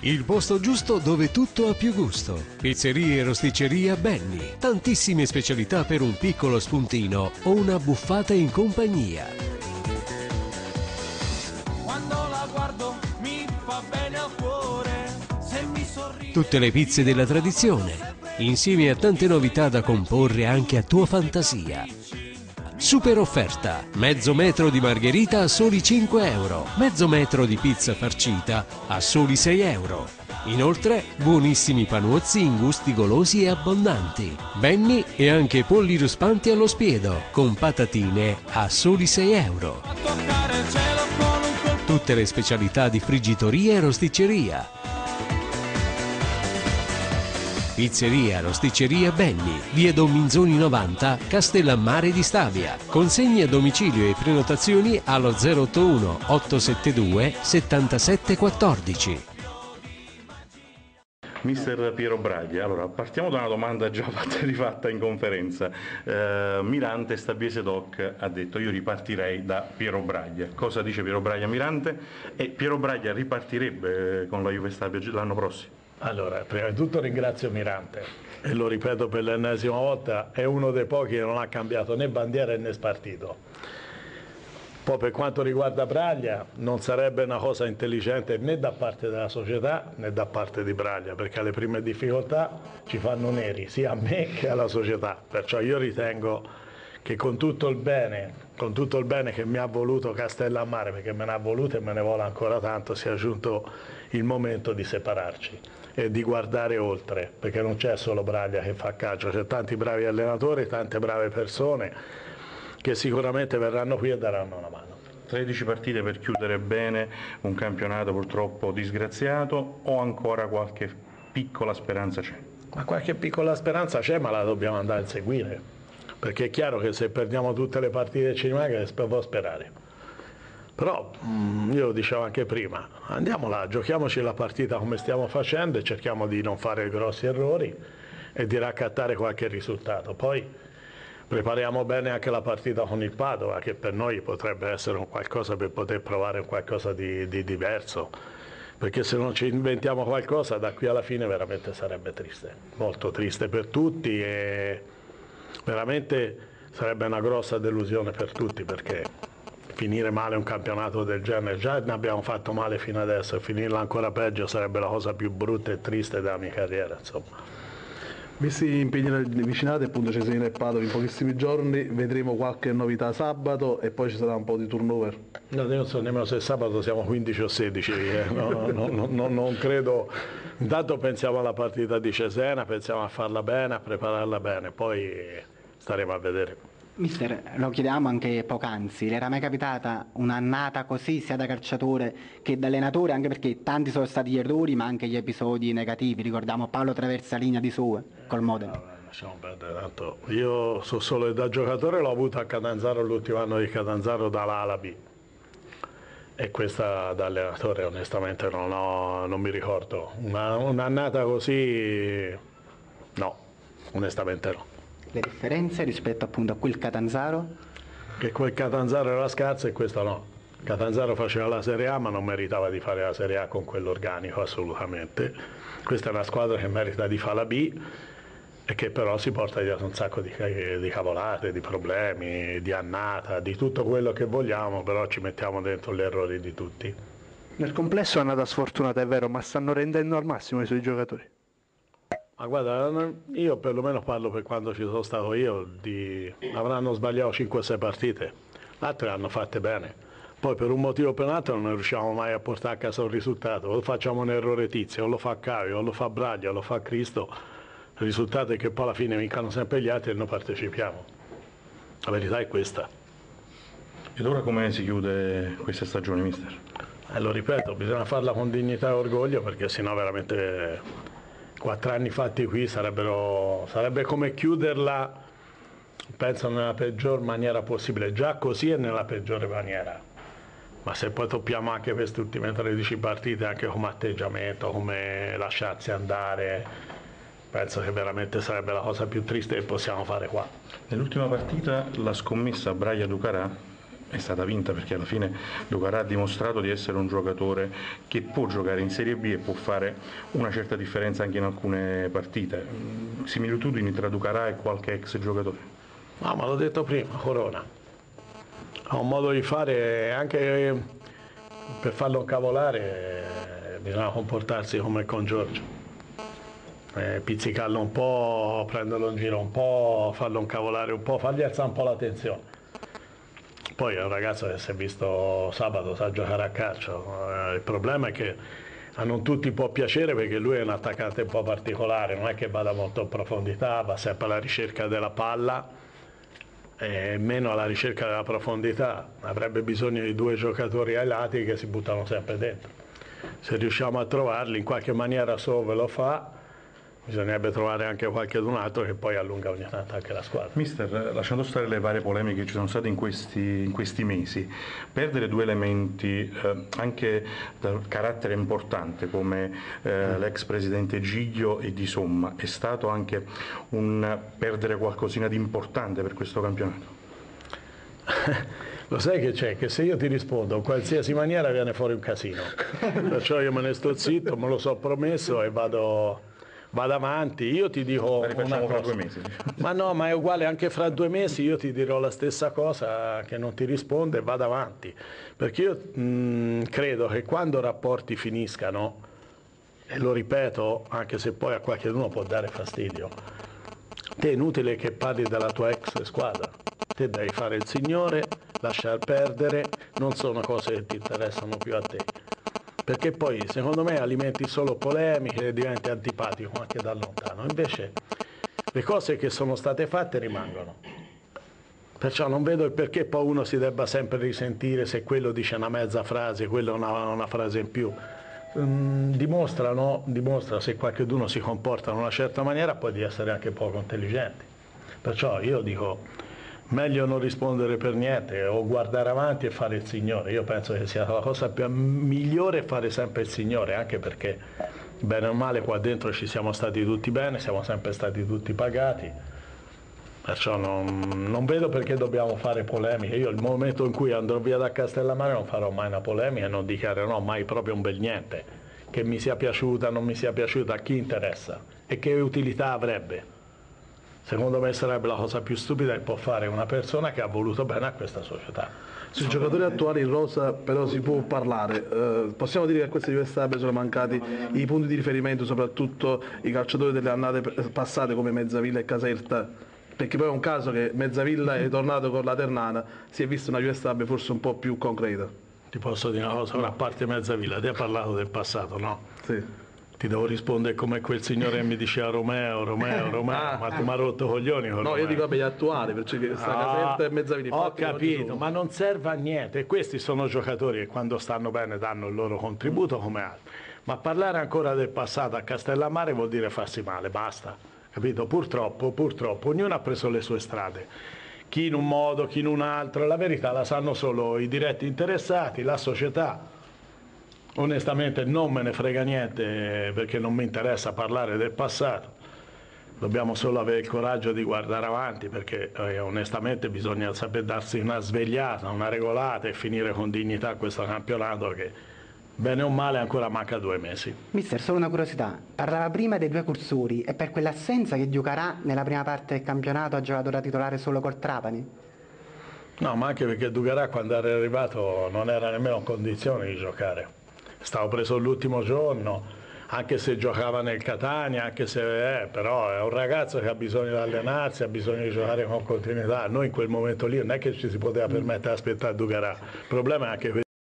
Il posto giusto dove tutto ha più gusto. Pizzeria e rosticceria Benny. Tantissime specialità per un piccolo spuntino o una buffata in compagnia. Quando la guardo mi fa bene al cuore, se mi sorride. Tutte le pizze della tradizione, insieme a tante novità da comporre anche a tua fantasia. Super offerta, mezzo metro di margherita a soli 5 euro, mezzo metro di pizza farcita a soli 6 euro. Inoltre, buonissimi panuzzi in gusti golosi e abbondanti. Benny e anche polli ruspanti allo spiedo, con patatine a soli 6 euro. Tutte le specialità di friggitoria e rosticceria. Pizzeria Rosticceria Benny, via Don Minzoni 90, Castellammare di Stabia. Consegni a domicilio e prenotazioni allo 081 872 7714. Mister Piero Braglia, allora partiamo da una domanda già rifatta in conferenza. Mirante Stabiese Doc ha detto: io ripartirei da Piero Braglia. Cosa dice Piero Braglia Mirante? E Piero Braglia ripartirebbe con la Juve Stabia l'anno prossimo? Allora, prima di tutto ringrazio Mirante e lo ripeto per l'ennesima volta, è uno dei pochi che non ha cambiato né bandiera né spartito. Poi per quanto riguarda Braglia non sarebbe una cosa intelligente né da parte della società né da parte di Braglia, perché le prime difficoltà ci fanno neri sia a me che alla società, perciò io ritengo che con tutto il bene che mi ha voluto Castellammare, perché me ne ha voluto e me ne vuole ancora tanto, sia giunto il momento di separarci e di guardare oltre, perché non c'è solo Braglia che fa calcio, c'è tanti bravi allenatori, tante brave persone che sicuramente verranno qui e daranno una mano. 13 partite per chiudere bene un campionato purtroppo disgraziato, o ancora qualche piccola speranza c'è? Ma qualche piccola speranza c'è, ma la dobbiamo andare a seguire, perché è chiaro che se perdiamo tutte le partite che ci rimangono può sperare. Però io lo dicevo anche prima, andiamo là, giochiamoci la partita come stiamo facendo e cerchiamo di non fare grossi errori e di raccattare qualche risultato. Poi prepariamo bene anche la partita con il Padova, che per noi potrebbe essere un qualcosa per poter provare qualcosa di diverso, perché se non ci inventiamo qualcosa da qui alla fine veramente sarebbe triste, molto triste per tutti e veramente sarebbe una grossa delusione per tutti, perché finire male un campionato del genere, già ne abbiamo fatto male fino adesso, e finirla ancora peggio sarebbe la cosa più brutta e triste della mia carriera, insomma. Visti gli impegni vicinati, appunto Cesena e Padova in pochissimi giorni, vedremo qualche novità sabato e poi ci sarà un po' di turnover? No, io non so nemmeno se sabato siamo 15 o 16, non credo. Intanto pensiamo alla partita di Cesena, pensiamo a farla bene, a prepararla bene, poi staremo a vedere. Mister, lo chiedevamo anche poc'anzi, le era mai capitata un'annata così sia da calciatore che da allenatore, anche perché tanti sono stati gli errori ma anche gli episodi negativi, ricordiamo Paolo Traversalina di Sue col Modena. Allora, lasciamo perdere tanto, io so solo da giocatore l'ho avuto a Catanzaro l'ultimo anno di Catanzaro dalla A B, e questa da allenatore onestamente non mi ricordo, un'annata così no, onestamente no. Le differenze rispetto appunto a quel Catanzaro? Che quel Catanzaro era scarso e questo no. Catanzaro faceva la Serie A ma non meritava di fare la Serie A con quell'organico assolutamente. Questa è una squadra che merita di fare la B e che però si porta dietro un sacco di cavolate, di problemi, di annata, di tutto quello che vogliamo, però ci mettiamo dentro gli errori di tutti. Nel complesso è andata sfortunata, è vero, ma stanno rendendo al massimo i suoi giocatori? Ma guarda, io perlomeno parlo per quando ci sono stato io, avranno sbagliato 5-6 partite, le altre le hanno fatte bene, poi per un motivo o per un altro non riusciamo mai a portare a casa un risultato, o facciamo un errore Tizio, o lo fa Cavio, o lo fa Braglia, o lo fa Cristo, il risultato è che poi alla fine vincano sempre gli altri e noi partecipiamo, la verità è questa. Ed ora come si chiude questa stagione, mister? Lo ripeto, bisogna farla con dignità e orgoglio, perché sennò veramente 4 anni fatti qui sarebbe come chiuderla, penso, nella peggior maniera possibile, già così è nella peggiore maniera, ma se poi toppiamo anche queste ultime 13 partite anche come atteggiamento, come lasciarsi andare, penso che veramente sarebbe la cosa più triste che possiamo fare qua. Nell'ultima partita la scommessa Braglia-Ducarà è stata vinta, perché alla fine Ducarà ha dimostrato di essere un giocatore che può giocare in Serie B e può fare una certa differenza anche in alcune partite. Similitudini tra Ducarà e qualche ex giocatore? No, ma l'ho detto prima, Corona ha un modo di fare, anche per farlo incavolare bisogna comportarsi come con Giorgio. Pizzicarlo un po', prenderlo in giro un po', farlo incavolare un po', fargli alzare un po' la tensione. Poi è un ragazzo che si è visto sabato, sa giocare a calcio. Il problema è che a non tutti può piacere, perché lui è un attaccante un po' particolare, non è che vada molto in profondità, va sempre alla ricerca della palla e meno alla ricerca della profondità. Avrebbe bisogno di 2 giocatori ai lati che si buttano sempre dentro. Se riusciamo a trovarli in qualche maniera, solo ve lo fa. Bisognerebbe trovare anche qualche altro che poi allunga ogni tanto anche la squadra. Mister, lasciando stare le varie polemiche che ci sono state in questi mesi, perdere 2 elementi anche dal carattere importante come l'ex presidente Giglio e Di Somma, è stato anche un perdere qualcosina di importante per questo campionato? Lo sai che c'è? Che se io ti rispondo in qualsiasi maniera viene fuori un casino. Perciò io me ne sto zitto, me lo so promesso e vado avanti. Io ti dico una cosa. Fra 2 mesi. Ma no, ma è uguale anche fra 2 mesi, io ti dirò la stessa cosa, che non ti risponde, e vado avanti. Perché io credo che quando rapporti finiscano, e lo ripeto, anche se poi a qualcuno può dare fastidio, te è inutile che parli della tua ex squadra. Te devi fare il signore, lasciar perdere, non sono cose che ti interessano più a te. Perché poi secondo me alimenti solo polemiche e diventi antipatico anche da lontano. Invece le cose che sono state fatte rimangono. Perciò non vedo il perché poi uno si debba sempre risentire se quello dice una mezza frase, quello una frase in più. Dimostra se qualcuno si comporta in una certa maniera poi di essere anche poco intelligenti. Perciò io dico, meglio non rispondere per niente o guardare avanti e fare il signore. Io penso che sia la cosa migliore fare sempre il signore, anche perché bene o male qua dentro ci siamo stati tutti bene, siamo sempre stati tutti pagati, perciò non vedo perché dobbiamo fare polemiche. Io il momento in cui andrò via da Castellammare non farò mai una polemica e non dichiarerò mai proprio un bel niente. Che mi sia piaciuta, non mi sia piaciuta, a chi interessa e che utilità avrebbe. Secondo me sarebbe la cosa più stupida che può fare una persona che ha voluto bene a questa società. Sui giocatori attuali in rosa però si può parlare. Possiamo dire che a queste diverse tappe sono mancati i punti di riferimento, soprattutto i calciatori delle annate passate come Mezzavilla e Caserta, perché poi è un caso che Mezzavilla è tornato con la Ternana, si è vista una Juve Stabia forse un po' più concreta. Ti posso dire una cosa, a parte Mezzavilla, ti ha parlato del passato, no? Sì. Ti devo rispondere come quel signore che mi diceva Romeo, ma tu mi hai rotto coglioni con No, io dico vabbè, gli attuali, perché sta Caserta e Mezzavilla. Ho capito, ma non serve a niente, e questi sono giocatori che quando stanno bene danno il loro contributo come altri. Ma parlare ancora del passato a Castellammare vuol dire farsi male, basta, capito? Purtroppo, ognuno ha preso le sue strade. Chi in un modo, chi in un altro, la verità la sanno solo i diretti interessati, la società. Onestamente non me ne frega niente perché non mi interessa parlare del passato, dobbiamo solo avere il coraggio di guardare avanti, perché onestamente bisogna saper darsi una svegliata, una regolata e finire con dignità questo campionato che bene o male ancora manca 2 mesi. Mister, solo una curiosità, parlava prima dei 2 cursori, è per quell'assenza che Ducarà nella prima parte del campionato ha giocato da titolare solo col Trapani? No, ma anche perché Ducarà quando era arrivato non era nemmeno in condizione di giocare. Stavo preso l'ultimo giorno, anche se giocava nel Catania, anche se però è un ragazzo che ha bisogno di allenarsi, ha bisogno di giocare con continuità. Noi in quel momento lì non è che ci si poteva permettere di aspettare Ducarà. Il problema è anche